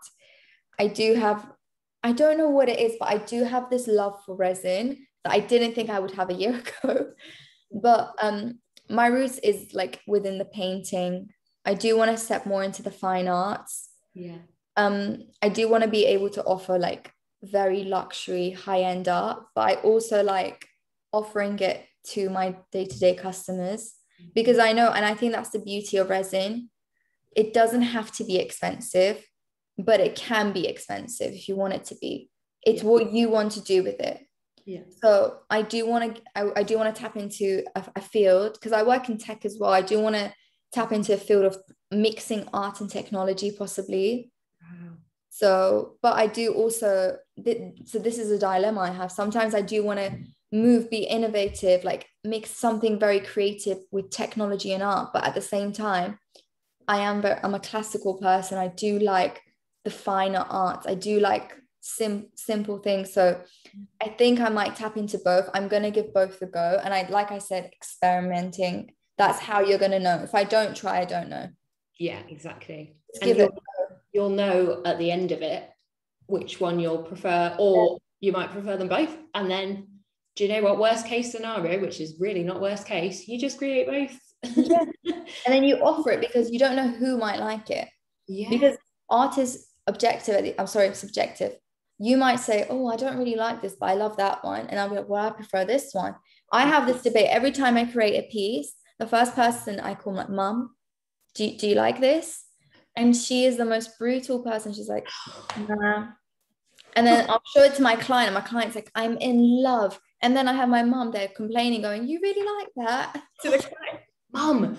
[SPEAKER 2] I don't know what it is, but I do have this love for resin that I didn't think I would have a year ago. But my roots is like within the painting. I do want to step more into the fine arts.
[SPEAKER 1] Yeah.
[SPEAKER 2] I do want to be able to offer like very luxury, high-end art, but I also like offering it to my day-to-day customers, because I know, and I think that's the beauty of resin. It doesn't have to be expensive, but it can be expensive if you want it to be. It's what you want to do with it.
[SPEAKER 1] Yeah.
[SPEAKER 2] So I do want to tap into a field, because I work in tech as well. I do want to tap into a field of mixing art and technology, possibly.
[SPEAKER 1] Wow.
[SPEAKER 2] So, but I do also, so this is a dilemma I have. Sometimes I do want to be innovative, like mix something very creative with technology and art. But at the same time, I'm a classical person. I do like the finer arts. I do like simple things. So I think I might tap into both. I'm going to give both a go. And like I said, experimenting That's how you're going to know. If I don't try, I don't know.
[SPEAKER 1] Yeah, exactly.
[SPEAKER 2] Just
[SPEAKER 1] and
[SPEAKER 2] give it.
[SPEAKER 1] You'll know at the end of it which one you'll prefer, or you might prefer them both. And then, do you know what, worst case scenario, which is really not worst case, you just create both.
[SPEAKER 2] Yeah. And then you offer it, because you don't know who might like it.
[SPEAKER 1] Yeah.
[SPEAKER 2] Because art is objective. I'm sorry, subjective. You might say, oh, I don't really like this, but I love that one. And I'll be like, well, I prefer this one. I have this debate every time I create a piece. The first person I call my mum, do you like this? And she is the most brutal person. She's like, nah. And then I'll show it to my client, and my client's like, I'm in love. And then I have my mum there complaining, going, you really like that? To the client.
[SPEAKER 1] Mum.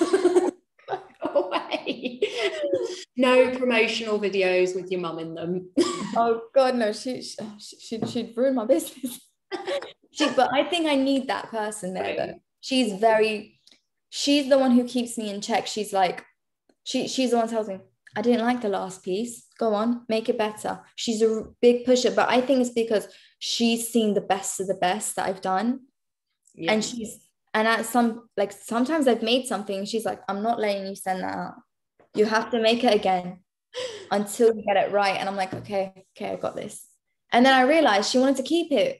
[SPEAKER 1] Go away. No promotional videos with your mum in them.
[SPEAKER 2] Oh God, no, she'd ruin my business. But I think I need that person there, though. She's the one who keeps me in check. She's like, she's the one who tells me, I didn't like the last piece. Go on, make it better. She's a big pusher, but I think it's because she's seen the best of the best that I've done. Yeah. And at sometimes I've made something, she's like, I'm not letting you send that out. You have to make it again until you get it right. And I'm like, okay, I got this. And then I realized she wanted to keep it.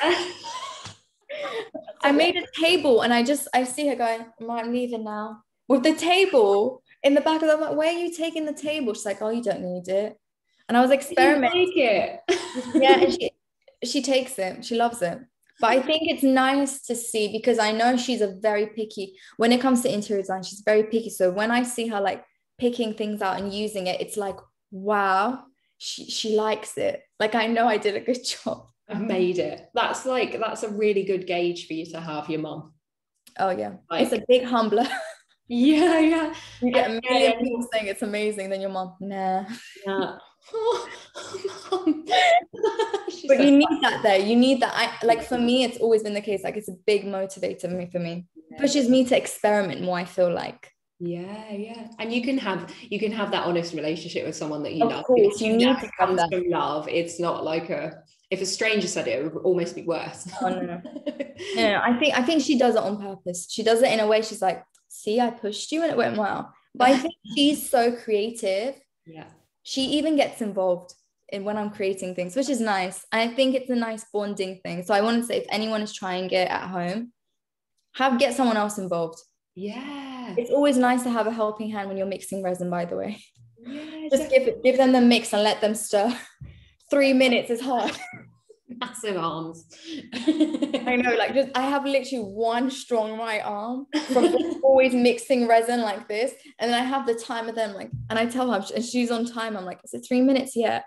[SPEAKER 2] I made a table, and I see her going, I'm leaving now, with the table in the back of the, I'm like, where are you taking the table? She's like, oh, you don't need it. And I was experimenting.
[SPEAKER 1] You take it.
[SPEAKER 2] Yeah, and she takes it. She loves it. But I think it's nice to see, because I know she's a very picky, when it comes to interior design, she's very picky. So when I see her like picking things out and using it, it's like, wow, she likes it. Like, I know I did a good job.
[SPEAKER 1] I've made it. That's a really good gauge for you to have, your mum.
[SPEAKER 2] Oh yeah, it's a big humbler.
[SPEAKER 1] Yeah.
[SPEAKER 2] You get a million people saying it's amazing, then your mum, nah.
[SPEAKER 1] Yeah. Oh, Mum.
[SPEAKER 2] But you need that there. You need that. For me, it's always been the case. Like, it's a big motivator for me. Pushes me to experiment more, I feel like.
[SPEAKER 1] Yeah. And you can have that honest relationship with someone that you love.
[SPEAKER 2] Of course, you need to
[SPEAKER 1] come from love. It's not like if a stranger said it would almost be worse.
[SPEAKER 2] Oh no. No, I think she does it on purpose. She does it in a way, she's like, see, I pushed you and it went well. But I think she's so creative. Yeah. She even gets involved in when I'm creating things, which is nice. I think it's a nice bonding thing. So I want to say, if anyone is trying it at home, get someone else involved.
[SPEAKER 1] Yeah.
[SPEAKER 2] It's always nice to have a helping hand when you're mixing resin, by the way.
[SPEAKER 1] Yeah.
[SPEAKER 2] Just give them the mix and let them stir. 3 minutes is hard.
[SPEAKER 1] Massive arms.
[SPEAKER 2] I know, I have literally one strong right arm from always mixing resin like this, and then I have the timer then, and I tell her, and she's on time, I'm like, is it 3 minutes yet?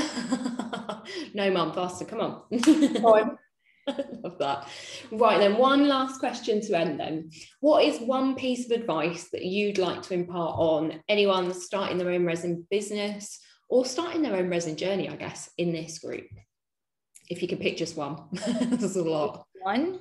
[SPEAKER 1] No, Mum, faster, come on. I love that. Right then, one last question to end then. What is one piece of advice that you'd like to impart on anyone starting their own resin business or starting their own resin journey, I guess, in this group? If you could pick just one. There's a lot.
[SPEAKER 2] One.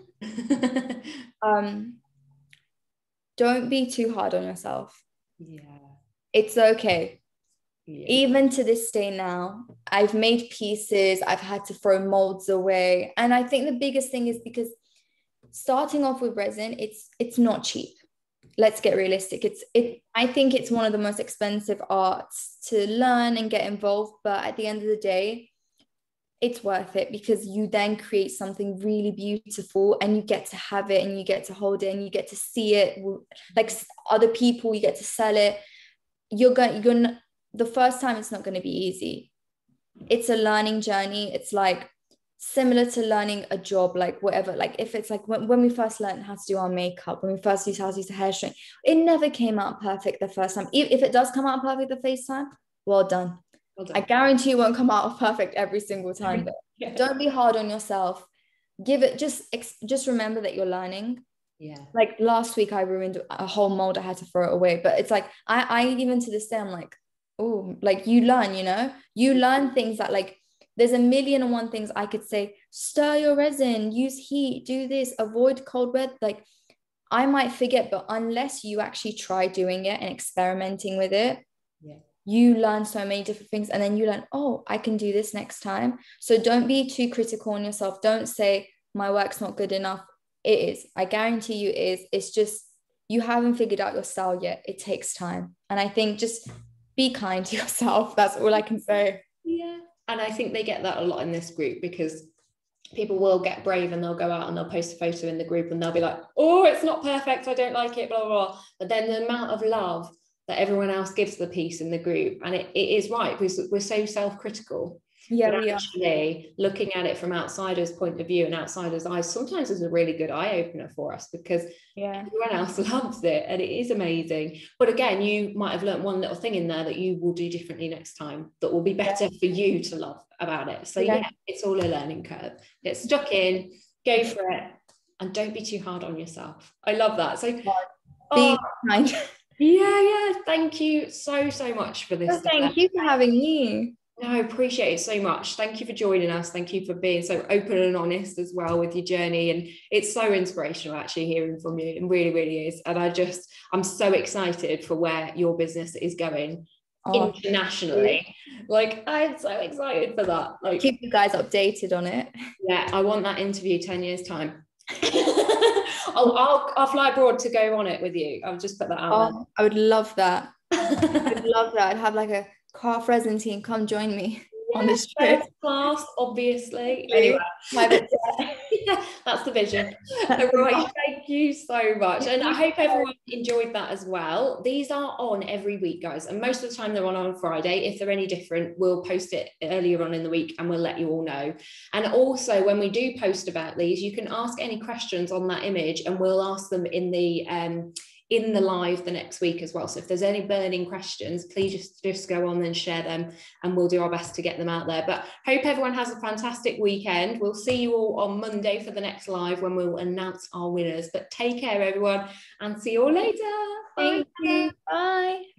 [SPEAKER 2] Don't be too hard on yourself.
[SPEAKER 1] Yeah.
[SPEAKER 2] It's okay.
[SPEAKER 1] Yeah.
[SPEAKER 2] Even to this day now, I've made pieces, I've had to throw molds away. And I think the biggest thing is because starting off with resin, it's not cheap. Let's get realistic. I think it's one of the most expensive arts to learn and get involved. But at the end of the day, it's worth it, because you then create something really beautiful, and you get to have it, and you get to hold it, and you get to see it like other people, you get to sell it. The first time, it's not going to be easy. It's a learning journey. It's like similar to learning a job, like whatever, like if it's like when we first learned how to do our makeup, when we first used how to use the hair string, it never came out perfect the first time. If it does come out perfect the first time, well done. I guarantee it won't come out perfect every single time, but yeah. Don't be hard on yourself. Give it, just remember that you're learning. Yeah. Like last week, I ruined a whole mold. I had to throw it away. But it's like, I even to this day, I'm like, oh, like you learn, you learn things that like, there's a million and one things I could say, stir your resin, use heat, do this, avoid cold weather. Like I might forget, but unless you actually try doing it and experimenting with it, yeah, you learn so many different things, and then you learn, oh, I can do this next time. So don't be too critical on yourself. Don't say my work's not good enough. It is. I guarantee you it is. It's just you haven't figured out your style yet. It takes time. And I think just be kind to yourself. That's all I can say.
[SPEAKER 1] Yeah. And I think they get that a lot in this group, because people will get brave and they'll go out and they'll post a photo in the group and they'll be like, oh, it's not perfect, I don't like it, blah, blah, blah. But then the amount of love that everyone else gives the piece in the group, and it is right, because we're so self-critical.
[SPEAKER 2] Yeah,
[SPEAKER 1] but
[SPEAKER 2] we
[SPEAKER 1] actually, looking at it from outsiders' point of view and outsiders' eyes sometimes is a really good eye-opener for us, because everyone else loves it and it is amazing. But again, you might have learned one little thing in there that you will do differently next time that will be better for you to love about it. So yeah, it's all a learning curve. Get stuck in, go for it, and don't be too hard on yourself. I love that. So
[SPEAKER 2] be kind.
[SPEAKER 1] Yeah, thank you so much for this.
[SPEAKER 2] Thank you for having me.
[SPEAKER 1] No, I appreciate it so much. Thank you for joining us. Thank you for being so open and honest as well with your journey. And it's so inspirational actually hearing from you. It really, really is. And I'm so excited for where your business is going internationally. Like, I'm so excited for that. Like,
[SPEAKER 2] keep you guys updated on it.
[SPEAKER 1] Yeah, I want that interview 10 years time. I'll fly abroad to go on it with you. I'll just put that out there.
[SPEAKER 2] I would love that. I would love that. I'd have like a craft resin team come join me on this trip.
[SPEAKER 1] Class, obviously. Anyway, yeah, that's the vision. Right, thank you so much. And I hope everyone enjoyed that as well. These are on every week, guys. And most of the time they're on Friday. If they're any different, we'll post it earlier on in the week and we'll let you all know. And also, when we do post about these, you can ask any questions on that image and we'll ask them in the live the next week as well. So if there's any burning questions, please just go on and share them and we'll do our best to get them out there. But hope everyone has a fantastic weekend. We'll see you all on Monday for the next live when we'll announce our winners. But take care, everyone, and see you all later.
[SPEAKER 2] Thank you. Bye.